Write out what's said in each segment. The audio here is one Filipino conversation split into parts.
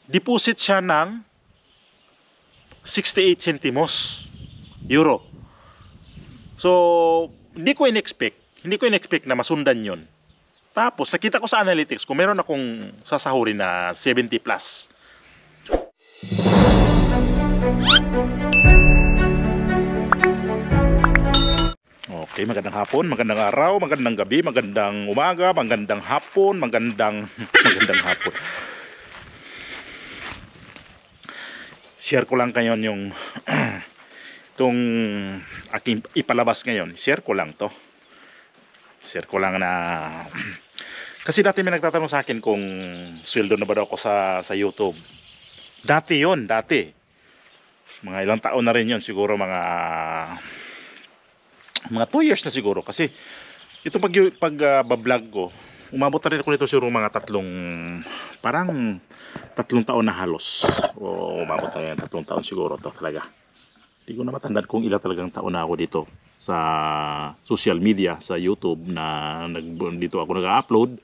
deposit siya ng 68 centimos euro. So, hindi ko in-expect na masundan yon. Tapos, nakita ko sa analytics ko, meron akong sasahurin na 70 plus. Okay, magandang hapon, magandang araw, magandang gabi, magandang umaga, magandang hapon, magandang hapon. Share ko lang kayo yung itong aking ipalabas ngayon. Share ko lang to. Share ko lang na kasi dati may nagtatanong sa akin kung sweldo na ba daw ako sa YouTube. Dati yon, dati. Mga ilang taon na rin yon, siguro mga 2 years na siguro. Kasi itong pag-vlog ko, umabot na rin ako nito siguro mga parang 3 taon na halos. O umabot na rin 3 taon siguro to talaga. Hindi ko na matandaan kung ilang talagang taon na ako dito sa social media, sa YouTube na dito ako nag-upload.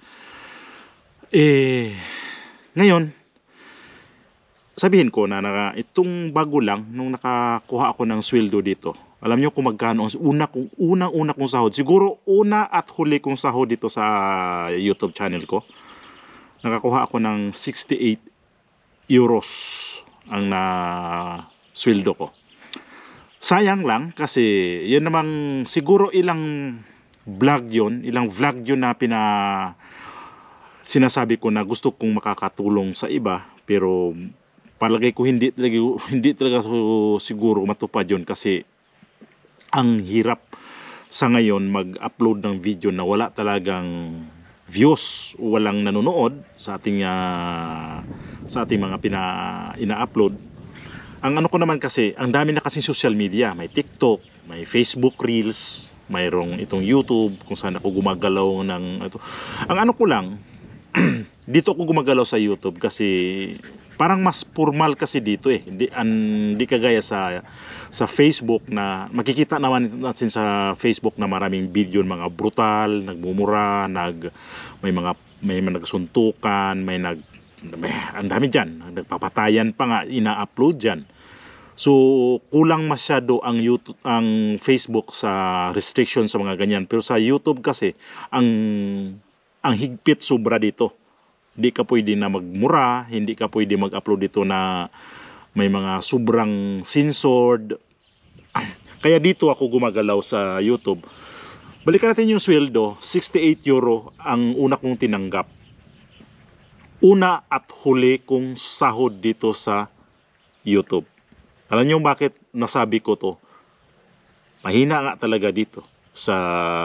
Ngayon, sabihin ko na itong bago lang nung nakakuha ako ng sweldo dito. Alam niyo kung magkano ang unang kong sahod. Siguro una at huli kong sahod dito sa YouTube channel ko. Nakakuha ako ng 68 euros ang na sweldo ko. Sayang lang kasi yun namang siguro ilang vlog yun na sinasabi ko na gusto kong makakatulong sa iba, pero palagay ko hindi talaga siguro matupad yun kasi ang hirap sa ngayon mag-upload ng video na wala talagang views, walang nanonood sa ating mga ina-upload. Ang ano ko naman kasi, ang dami na kasing social media, may TikTok, may Facebook Reels, mayroong itong YouTube kung saan ako gumagalaw ng ito. Ang ano ko lang dito ako gumagalaw sa YouTube kasi parang mas formal kasi dito hindi kagaya sa Facebook na makikita naman natin sa Facebook na maraming video mga brutal, nagmumura, may nagsuntukan, ang dami dyan, nagpapatayan pa nga, ina-upload dyan. So kulang masyado ang Facebook sa restriction sa mga ganyan, pero sa YouTube kasi ang higpit sobra dito. Hindi ka pwede na magmura, hindi ka pwede mag-upload dito na may mga sobrang censored. Kaya dito ako gumagalaw sa YouTube. Balikan natin yung sweldo, 68 euro ang una kong tinanggap. Una at huli kong sahod dito sa YouTube. Alam niyo bakit nasabi ko to? Mahina nga talaga dito sa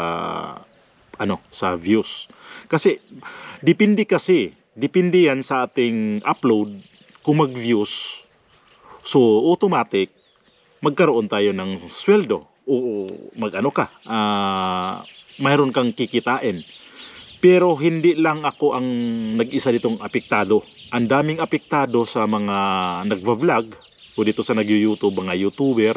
views. Kasi depende yan sa ating upload kung mag-views. So automatic magkaroon tayo ng sweldo o mayroon kang kikitain. Pero hindi lang ako ang nag-isa ditong apektado. Ang daming apektado sa mga nagva-vlog o dito sa nag-YouTube, mga YouTuber.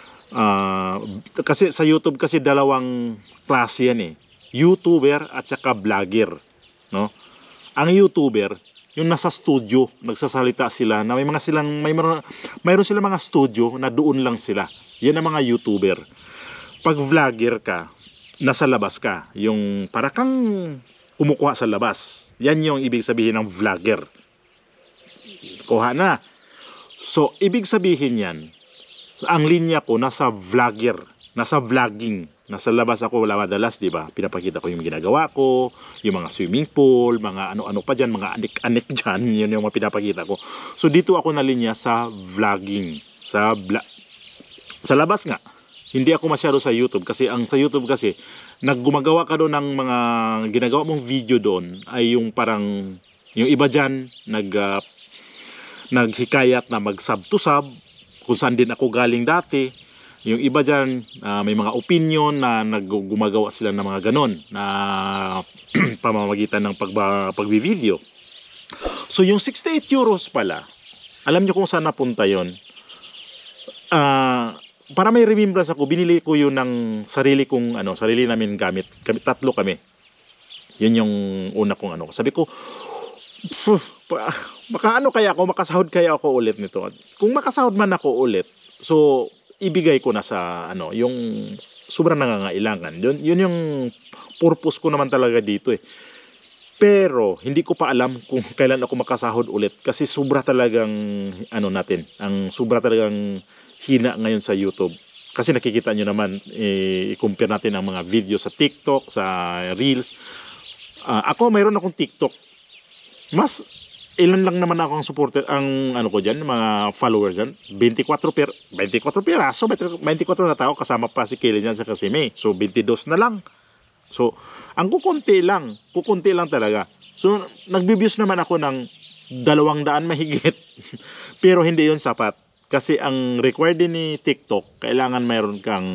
Kasi sa YouTube kasi dalawang klase yan YouTuber at saka vlogger, no? Ang YouTuber, yung nasa studio, nagsasalita sila na mayroon silang mga studio na doon lang sila. Yan ang mga YouTuber. Pag vlogger ka, nasa labas ka, yung para kang kumukuha sa labas. Yan yung ibig sabihin ng vlogger. Kuha na. So, ibig sabihin yan, ang linya ko nasa vlogger, nasa vlogging. Nasa labas ako wala madalas, di ba? Pinapakita ko yung ginagawa ko, yung mga swimming pool, mga ano-ano pa dyan, mga anik-anik dyan, yun yung mga pinapakita ko. So dito ako nalinya sa vlogging, sa labas nga. Hindi ako masyado sa YouTube kasi sa YouTube kasi naggumagawa ka doon ng mga ginagawa mong video doon ay yung parang yung iba dyan naghikayat na mag-sub to sub kung saan din ako galing dati. Yung iba dyan, may mga opinion na gumagawa sila ng mga ganon na pamamagitan ng pagbi-video. So yung 68 euros pala, alam nyo kung saan napunta yun? Para may remembrance ako, binili ko yun ng sarili namin gamit. Tatlo kami. Yun yung una kong Sabi ko, Phew, baka ano kaya ako, makasahod kaya ako ulit nito. Kung makasahod man ako ulit, so ibigay ko na sa ano, yung sobrang nangangailangan. Yun yung purpose ko naman talaga dito eh. Pero hindi ko pa alam kung kailan ako makasahod ulit kasi sobra talagang ano natin, ang sobra talagang hina ngayon sa YouTube. Kasi nakikita nyo naman, i-compare natin ang mga video sa TikTok, sa Reels. Ako mayroon akong TikTok. Mas ilan lang naman ako ang supporter, ang ano ko diyan, mga followers diyan. 24 piraso, 24 na tao kasama pa si Kelly diyan sa Kasime. So 22 na lang. So ang kukunti lang talaga. So nagbi-views naman ako ng 200 mahigit. Pero hindi 'yon sapat. Kasi ang required din ni TikTok, kailangan mayroon kang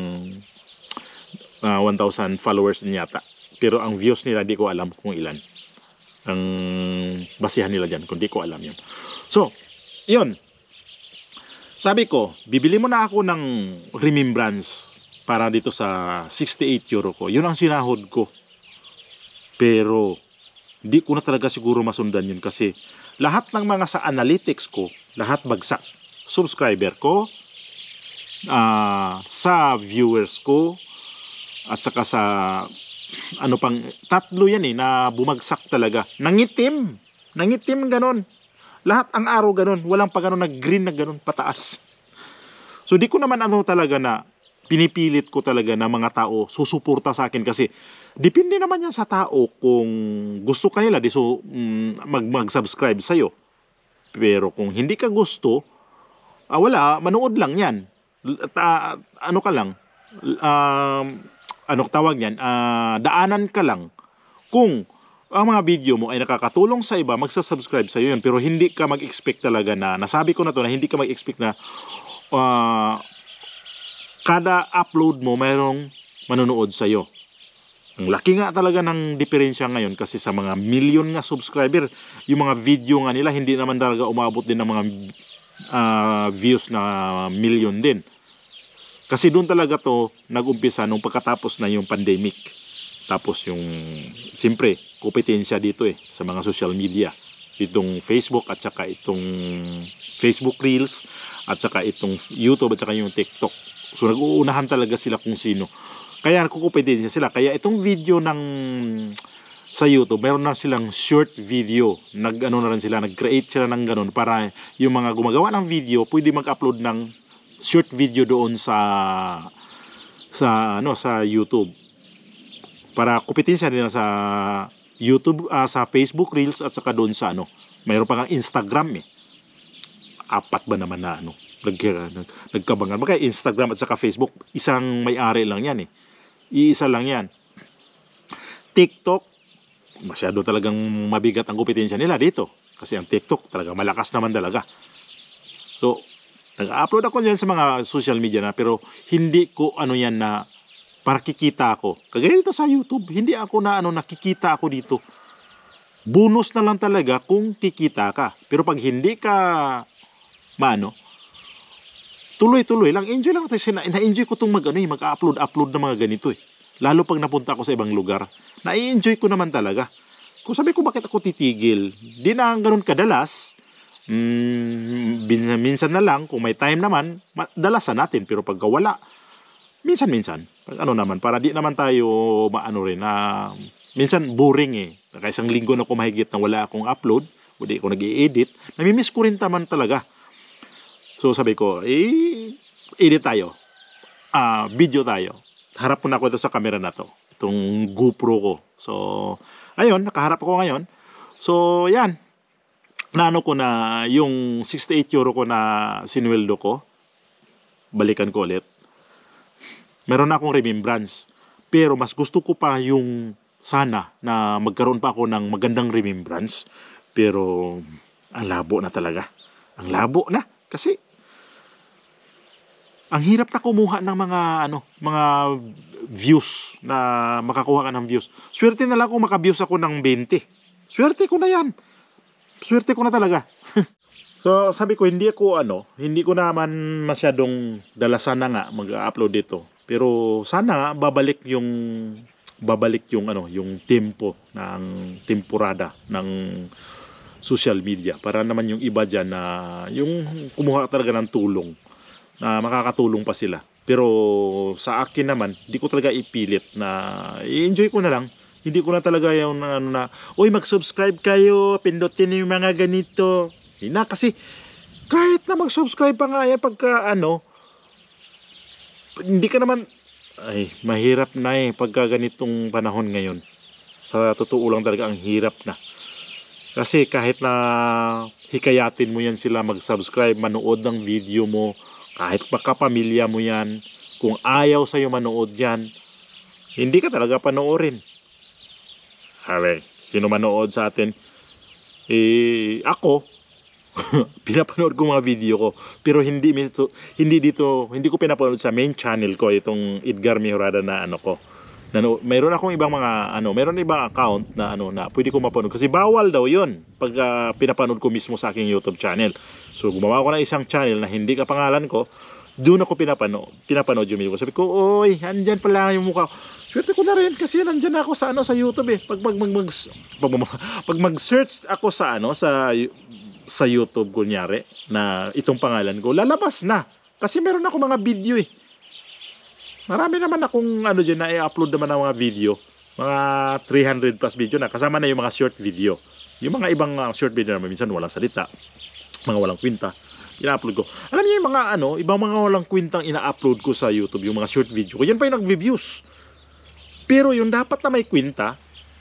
1,000 followers din yata. Pero ang views nila, di ko alam kung ilan. Ang basihan nila dyan, kung di ko alam yun. So, yun. Sabi ko, bibili mo na ako ng remembrance para dito sa 68 euro ko. Yun ang sinahod ko. Pero, di ko na talaga siguro masundan yun kasi lahat ng mga sa analytics ko, lahat bagsak. Subscriber ko, sa viewers ko, at saka sa ano pang, tatlo yan na bumagsak talaga. Nangitim ganon. Lahat ang araw ganon, walang pa ganon na green na ganon pataas. So di ko naman ano talaga na pinipilit ko talaga na mga tao susuporta sa akin kasi depende naman yan sa tao kung gusto kanila mag-subscribe sa'yo. Pero kung hindi ka gusto, wala, manood lang yan. Ano ka lang, ano tawag yan, daanan ka lang. Kung ang mga video mo ay nakakatulong sa iba, magsasubscribe sa iyo yun. Pero hindi ka mag-expect talaga na, nasabi ko na to, na hindi ka mag-expect na kada upload mo mayroong manonood sa iyo. Ang laki nga talaga ng diferensya ngayon kasi sa mga million nga subscriber, yung mga video nga nila hindi naman talaga umabot din ng mga views na million din. Kasi doon talaga to nag-umpisa nung pagkatapos na yung pandemic. Tapos yung, siyempre, kompetensya dito sa mga social media. Itong Facebook at saka itong Facebook Reels at saka itong YouTube at saka yung TikTok. So nag-uunahan talaga sila kung sino. Kaya nagkukumpetensya sila. Kaya itong video ng sa YouTube, meron na silang short video. Nag-ano na rin sila, nag-create sila ng ganun para yung mga gumagawa ng video, pwede mag-upload ng short video doon sa YouTube. Para kompetensya nila sa YouTube, sa Facebook Reels at saka doon sa mayroon pa nga Instagram 4 ba naman na nagkabangan. Baka Instagram at saka Facebook, isang may-ari lang yan Iisa lang yan. TikTok, masyado talagang mabigat ang kompetensya nila dito. Kasi ang TikTok talaga malakas naman talaga. So, nag-upload ako dyan sa mga social media pero hindi ko yan na para kikita ako. Kagaya dito sa YouTube, hindi ako na nakikita ako dito. Bonus na lang talaga kung kikita ka. Pero pag hindi ka tuloy-tuloy lang, enjoy lang. Na-enjoy ko itong mag-upload ng mga ganito Lalo pag napunta ako sa ibang lugar, na-enjoy ko naman talaga. Kung sabi ko bakit ako titigil, di na ganun kadalas. Minsan na lang, kung may time naman, dalasan natin. Pero pagka wala, minsan-minsan. Pag naman, para di naman tayo minsan boring Kaya isang linggo na mahigit na wala akong upload, o di ako nag-i-edit, namimiss ko rin naman talaga. So sabi ko, edit tayo. Video tayo. Harap ko na ako ito sa camera na to. Itong GoPro ko. So, ayun, nakaharap ako ngayon. So, yan. Naano ko na yung 68 euro ko na sinweldo ko. Balikan ko ulit. Meron na akong remembrance. Pero mas gusto ko pa yung sana na magkaroon pa ako ng magandang remembrance. Pero, ang labo na talaga. Ang labo na. Kasi, ang hirap na kumuha ng mga views na makakuha ka ng views. Swerte na lang kung maka-views ako ng 20. Swerte ko na yan. Swerte ko na talaga. So, sabi ko, hindi ko naman masyadong dalasan na nga mag-upload dito. Pero sana babalik yung yung tempo ng temporada ng social media para naman yung iba dyan na yung kumuha talaga ng tulong na makakatulong pa sila. Pero sa akin naman, di ko talaga ipilit na i-enjoy ko na lang. Hindi ko na talaga yung ano na, uy, mag-subscribe kayo, pindutin yung mga ganito. Hindi na, kasi kahit na mag-subscribe pa nga yan pagka ano, hindi ka naman, ay, mahirap na pagka ganitong panahon ngayon. Sa totoo lang talaga, ang hirap na. Kasi kahit na hikayatin mo yan sila mag-subscribe, manood ng video mo, kahit makapamilya mo yan, kung ayaw sa'yo manood yan, hindi ka talaga panoorin. Hale, sino manood sa atin? Ako, pinapanood ko mga video ko, pero hindi ko pinapanood sa main channel ko itong Edgar Mejorada na ano ko. Mayroon akong ibang mga mayroon ibang account na na pwede ko mapanood kasi bawal daw 'yon pag pinapanood ko mismo sa aking YouTube channel. So gumawa ko ng isang channel na hindi ka pangalan ko, doon ako pinapanood yung video ko. Sabi ko, oy, andyan pala yung mukha. Swerte ko na rin kasi nandyan ako sa sa YouTube eh. Pag mag-search ako sa sa YouTube kunyari na itong pangalan ko, lalabas na. Kasi meron ako mga video eh. Marami naman akong dyan na i-upload naman ng mga video. Mga 300 plus video na. Kasama na yung mga short video. Yung mga ibang short video naman minsan walang salita, mga walang kwenta, ina-upload ko. Alam niyo yung mga ibang mga walang kwentang ina-upload ko sa YouTube, yung mga short video ko, yan pa yung nag-views. Pero yung dapat na may kwenta,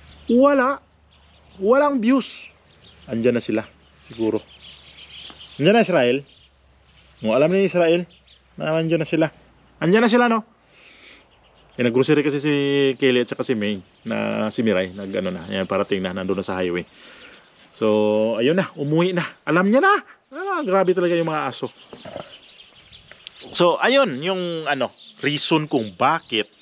walang views. Andyan na sila, siguro. Andyan na Israel. Alam niyo Israel, na andyan na sila. Andyan na sila, no? Nag-grocery kasi si Kelly at saka si May, na si Miray, yan, parating na, nandun na sa highway. So, ayun na, umuwi na. Alam niya na. Grabe talaga yung mga aso. So, ayun, yung reason kung bakit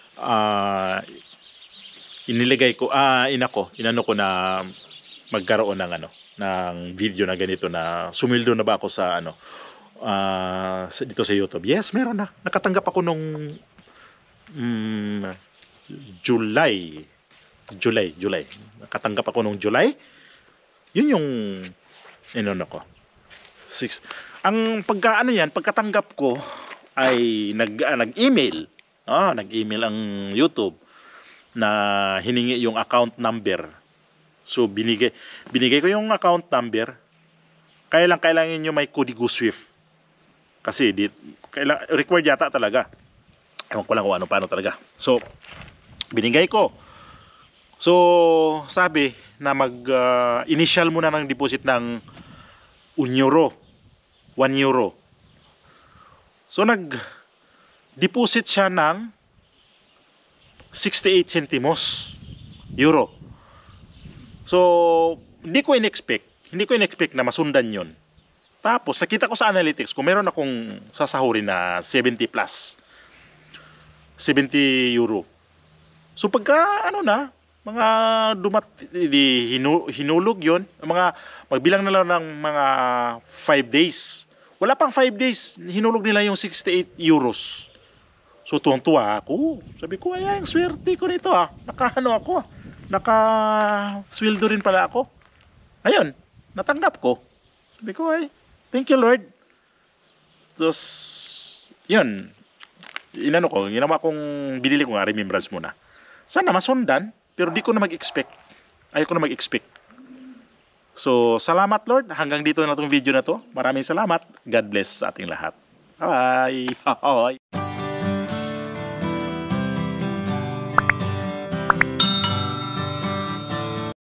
iniligay ko, inano ko na magkaroon ng ng video na ganito, na sumildo na ba ako sa dito sa YouTube. Yes, meron na. Nakatanggap ako nung July. Nakatanggap ako nung July. Yun yung ko. 6. Ang pagkatanggap ko ay nag-email. Nag-email ang YouTube na hiningi yung account number. So binigay ko yung account number. Kailangan niyo may Código Swift. Kasi required yata talaga. Ewan ko lang kung paano talaga. So binigay ko. So sabi na initial muna ng deposit ng €1. €1. So nag-deposit siya ng 68 centimos euro. So hindi ko in-expect na masundan yon. Tapos nakita ko sa analytics ko, meron akong sasahurin na 70 plus. 70 euro. So pagka mga hinulog yon, magbilang na lang ng mga 5 days. Wala pang 5 days, hinulog nila yung 68 euros. So tuwang-tuwa ako. Sabi ko, ay, ang swerte ko nito ako. Naka-sweldo rin pala ako. Ayun, natanggap ko. Sabi ko, ay, thank you Lord. Tapos, yun, ginawa kong, binili ko nga, remembrance muna. Sana masundan, pero di ko na mag-expect. Ayoko na mag-expect. So, salamat Lord. Hanggang dito na itong video na to. Maraming salamat. God bless sa ating lahat. Bye! Bye!